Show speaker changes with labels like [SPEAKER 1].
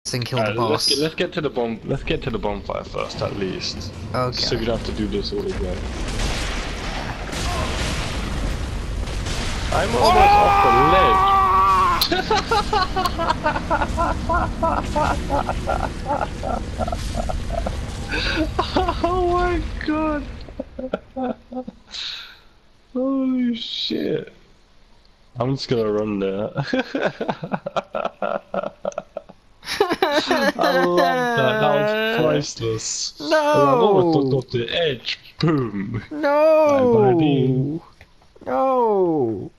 [SPEAKER 1] and kill the boss.
[SPEAKER 2] Let's get to the bomb. Let's get to the bonfire first, at least.
[SPEAKER 1] Okay.
[SPEAKER 2] So we don't have to do this all again. I'm almost off the ledge. Oh my god! Holy shit! I'm just gonna run there. I love that. That was priceless.
[SPEAKER 1] No!
[SPEAKER 2] I'm almost off the edge. Boom.
[SPEAKER 1] No!
[SPEAKER 2] Bye, buddy.
[SPEAKER 1] No!